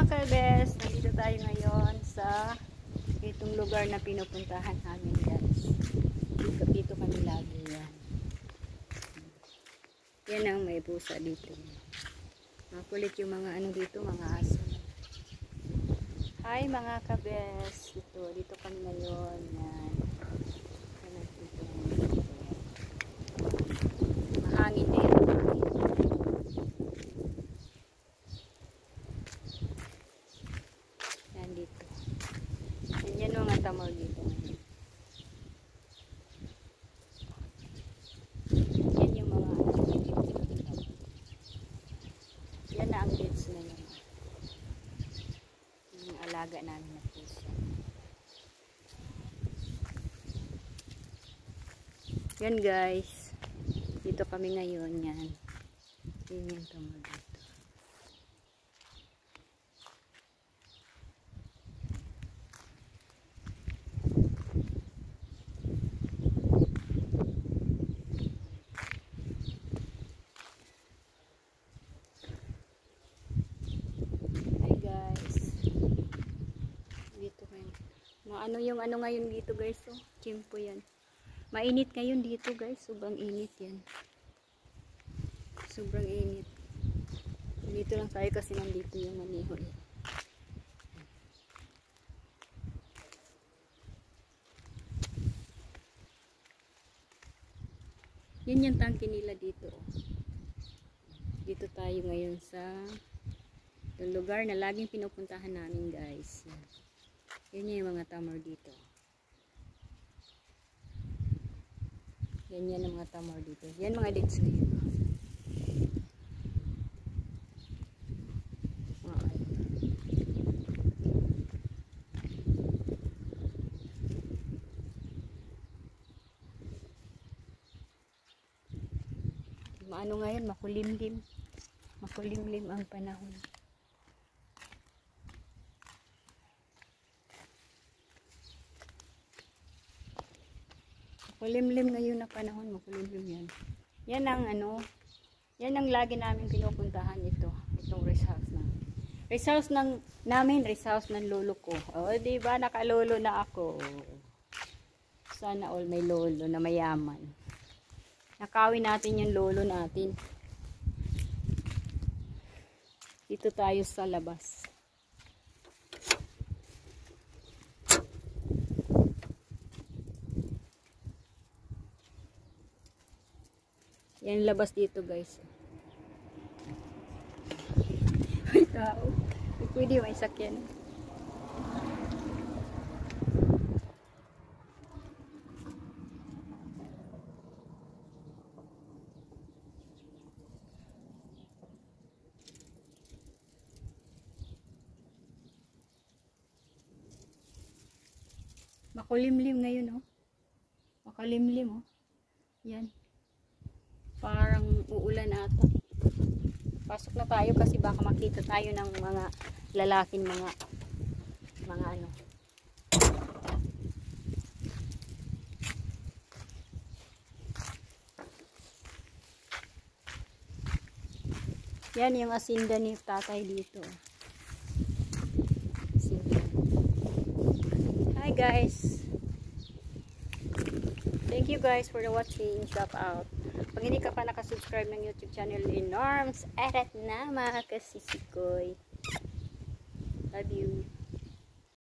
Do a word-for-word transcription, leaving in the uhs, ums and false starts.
mga kabes, nandito tayo ngayon sa itong lugar na pinupuntahan namin guys. Dito, dito kami lagi yan. Yan ang may pusa dito. Makulit yung mga ano dito, mga aso. Hi mga kabes, dito, dito kami ngayon. Yan. Yan dito. Mahangin na yan. Yan dito. Yan yan mga tamor dito. Yan yung mga ano dito. Yan na ang dates na yun. Yung alaga namin na pusa. Yan guys. Dito kami ngayon yan. Yan yung tamor dito. Ano yung ano ngayon dito guys, oh, chimpo yan. Mainit ngayon dito guys, sobrang init yan. Sobrang init. Dito lang tayo kasi nandito yung manihol. Yan yung tangke nila dito. Oh. Dito tayo ngayon sa lugar na laging pinupuntahan namin guys. Yan. Yan yung mga tamor dito. Yan yan ang mga tamor dito. Yan mga dates ngayon. Maano ngayon, makulimlim. Makulimlim ang panahon. Makulimlim ngayon na panahon, makulimlim yan. Yan ang ano, yan ang lagi namin pinupuntahan ito. Itong rest house na. Rest house ng, namin, rest house ng lolo ko. O, diba, nakalolo na ako. Sana all may lolo na mayaman. Nakawin natin yung lolo natin. Dito tayo sa labas. Yan labas dito guys. May tao. Pwede may sakyan. Makulimlim ngayon oh. Makalimlim oh. Yan. Parang uulan ata. Pasok na tayo kasi baka makita tayo ng mga lalaking mga mga ano. Yan yung asinda ni tatay dito. Asinda. Hi guys. Thank you guys for the watching. Shout out. Pag hindi ka pa nakasubscribe ng YouTube channel ni Norms, erat na mga kasisikoy. Love you.